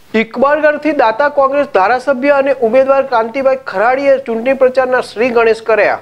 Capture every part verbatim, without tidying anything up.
ઇકબાલગઢથી દાતા કોંગ્રેસ ધારાસભ્ય અને ઉમેદવાર કાંતિભાઈ ખરાડીએ ચૂંટણી પ્રચારના શ્રી ગણેશ કર્યા।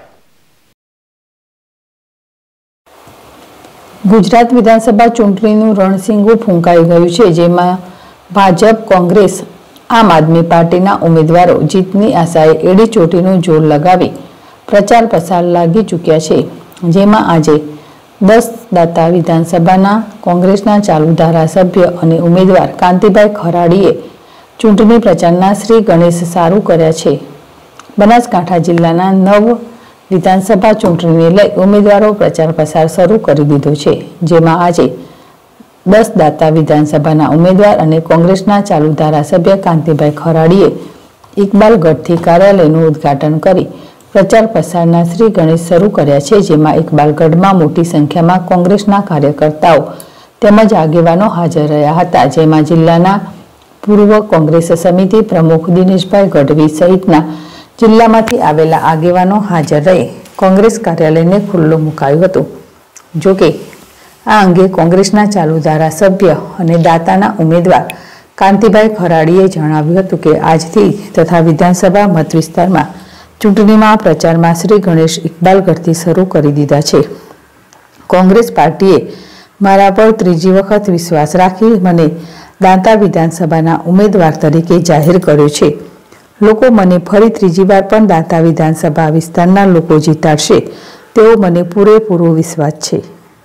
ગુજરાત વિધાનસભા ચૂંટણીનું રણસીંગું ફૂંકાઈ ગયું છે, જેમાં ભાજપ, કોંગ્રેસ, આમ આદમી પાર્ટીના ઉમેદવારો જીતની આશાએ એડી ચોટીનું જોર લગાવી પ્રચાર પ્રસાર લાગી ચૂક્યા છે। જેમાં આજે દસ દાતા વિધાનસભાના કોંગ્રેસના ચાલુ ધારાસભ્ય અને ઉમેદવાર કાંતિભાઈ ખરાડીએ ચૂંટણી પ્રચારના શ્રી ગણેશ સારું કર્યા છે। બનાસકાંઠા જિલ્લાના નવ વિધાનસભા ચૂંટણીને લઈ ઉમેદવારો પ્રચાર પ્રસાર શરૂ કરી દીધો છે, જેમાં આજે દસ દાતા વિધાનસભાના ઉમેદવાર અને કોંગ્રેસના ચાલુ ધારાસભ્ય કાંતિભાઈ ખરાડીએ ઇકબાલગઢથી કાર્યાલયનું ઉદ્ઘાટન કરી પ્રચાર પ્રસારના શ્રી ગણેશ શરૂ કર્યા છે, જેમાં ઇકબાલગઢમાં મોટી સંખ્યામાં કોંગ્રેસના કાર્યકર્તાઓ તેમજ આગેવાનો હાજર રહ્યા હતા, જેમાં જિલ્લાના પૂર્વ કોંગ્રેસ સમિતિ પ્રમુખ દિનેશભાઈ ગઢવી સહિતના જિલ્લામાંથી આવેલા આગેવાનો હાજર રહી કોંગ્રેસ કાર્યાલયને ખુલ્લું મુકાયું હતું। જોકે આ અંગે કોંગ્રેસના ચાલુ ધારાસભ્ય અને દાતાના ઉમેદવાર કાંતિભાઈ ખરાડીએ જણાવ્યું હતું કે આજથી તથા વિધાનસભા મત વિસ્તારમાં ચૂંટણીમાં પ્રચારમાં શ્રી ગણેશ ઇકબાલગઢથી શરૂ કરી દીધા છે। કોંગ્રેસ પાર્ટીએ મારા પર ત્રીજી વખત વિશ્વાસ રાખી મને દાંતા વિધાનસભાના ઉમેદવાર તરીકે જાહેર કર્યો છે। લોકો મને ફરી ત્રીજી વાર પણ દાંતા વિધાનસભા વિસ્તારના લોકો જીતાડશે તેવો મને પૂરેપૂરો વિશ્વાસ છે।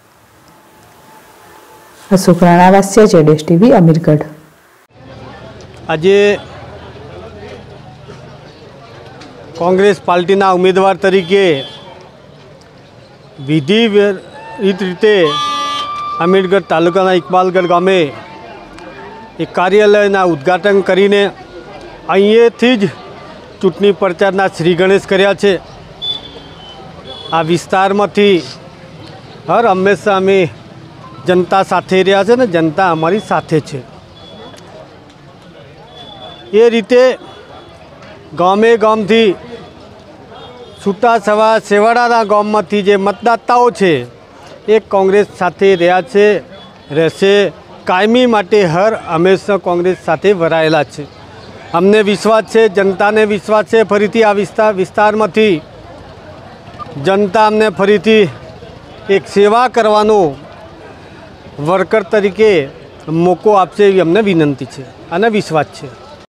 અશોક રાણાવાસિયા, જેડેશ ટીવી, અમીરગઢ। આજે કોંગ્રેસ પાર્ટીના ઉમેદવાર તરીકે વિધિવત રીતે અમીરગઢ તાલુકાના ઇકબાલગઢ ગામે એક કાર્યાલયના ઉદ્ઘાટન કરીને અહીંયાથી જ ચૂંટણી પ્રચારના શ્રી ગણેશ કર્યા છે। આ વિસ્તારમાંથી હર હંમેશા અમે જનતા સાથે રહ્યા છે ને જનતા અમારી સાથે છે। એ રીતે ગામે ગામથી છૂટા છવા છેવાડાના ગામમાંથી જે મતદાતાઓ છે એ કોંગ્રેસ સાથે રહ્યા છે, રહેશે, કાયમી માટે હર હંમેશા કોંગ્રેસ સાથે વરાયેલા છે। અમને વિશ્વાસ છે, જનતાને વિશ્વાસ છે, ફરીથી આ વિસ્તાર વિસ્તારમાંથી જનતા અમને ફરીથી એક સેવા કરવાનો વર્કર તરીકે મોકો આપશે એવી અમને વિનંતી છે અને વિશ્વાસ છે।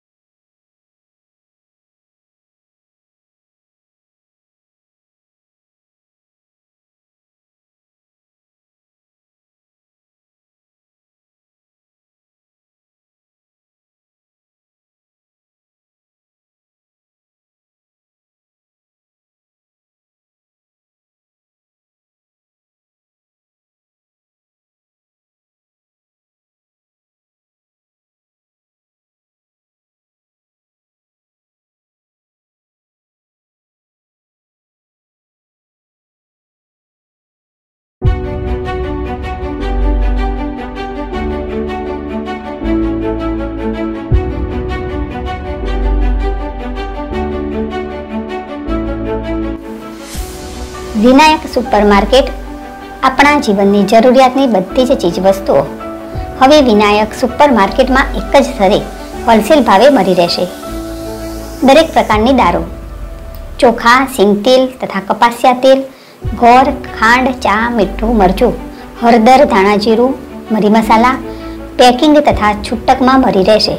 વિનાયક સુપરમાર્કેટ આપણા જીવનની જરૂરિયાતની બધી જ ચીજવસ્તુઓ હવે વિનાયક સુપરમાર્કેટમાં એક જ સ્થળે હોલસેલ ભાવે મળી રહેશે। દરેક પ્રકારની દારૂ, ચોખા, સિંગતેલ તથા કપાસિયા તેલ, ગોળ, ખાંડ, ચા, મીઠું, મરચું, હળદર, ધાણાજીરું, મરી મસાલા પેકિંગ તથા છૂટકમાં મળી રહેશે।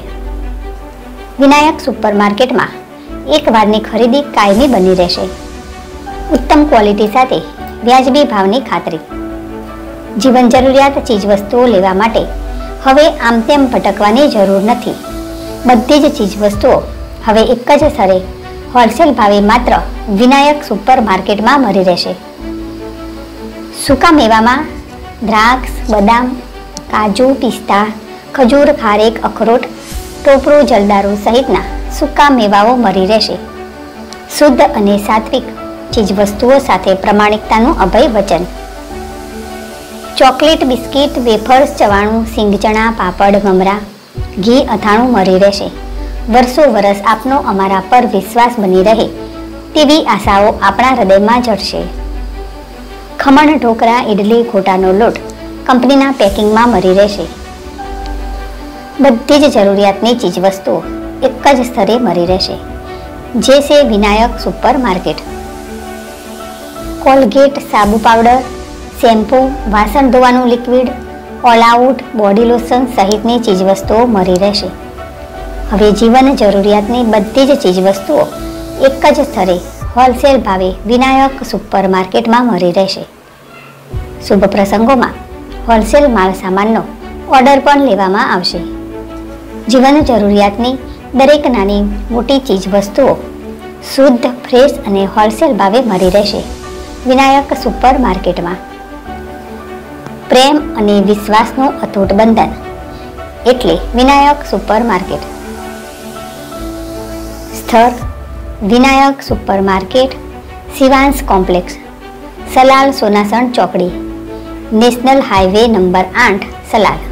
વિનાયક સુપરમાર્કેટમાં એક વારની ખરીદી કાયમી બની રહેશે। ઉત્તમ ક્વોલિટી સાથે વ્યાજબી ભાવની ખાતરી। જીવન જરૂરિયાત ચીજવસ્તુઓ લેવા માટે હવે આમ તેમ ભટકવાની જરૂર નથી। બધી જ ચીજવસ્તુઓ હવે એક જ સ્થળે હોલસેલ ભાવે માત્ર વિનાયક સુપરમાર્કેટમાં મળી રહેશે। સૂકા મેવામાં દ્રાક્ષ, બદામ, કાજુ, પિસ્તા, ખજૂર, ખારેક, અખરોટ, ટોપરું, જલદારુ સહિતના સૂકા મેવાઓ મળી રહેશે। શુદ્ધ અને સાત્વિક ચીજવસ્તુઓ સાથે પ્રમાણિકતાનું અભય વચન। ચોકલેટ, બિસ્કિટ, વેફર્સ, ચવાણું, સિંગચણા, પાપડ, મમરા, ઘી, અથાણું મળી રહેશે। વર્ષો વર્ષ આપનો અમારા પર વિશ્વાસ બની રહે તેવી આશાઓ આપણા હૃદયમાં જડશે। ખમણ, ઢોકળા, ઇડલી, ગોટાનો લોટ કંપનીના પેકિંગમાં મળી રહેશે। બધી જ જરૂરિયાતની ચીજવસ્તુઓ એક જ સ્થળે મળી રહેશે, જે છે વિનાયક સુપર માર્કેટ. કોલગેટ સાબુ પાવડર, શેમ્પૂ, વાસણ ધોવાનું liquid, all out body lotion સહિતની ચીજવસ્તુઓ મળી રહેશે. હવે જીવન જરૂરિયાતની બધી જ ચીજવસ્તુઓ એક જ સ્થળે હોલસેલ ભાવે વિનાયક સુપર માર્કેટમાં મળી રહેશે. શુભ પ્રસંગોમાં હોલસેલ માલ સામાનનો ઓર્ડર પણ લેવામાં આવશે. જીવન જરૂરિયાતની દરેક નાની મોટી ચીજવસ્તુઓ શુદ્ધ, ફ્રેશ અને હોલસેલ ભાવે મળી રહેશે વિનાયક સુપર માર્કેટમાં. પ્રેમ અને વિશ્વાસનું અતૂટ બંધન એટલે વિનાયક સુપર માર્કેટ. સ્થળ Vinayak super market, Shivansh complex, Salal Sonasan ચોકડી, નેશનલ હાઈવે નંબર આઠ, સલાલ.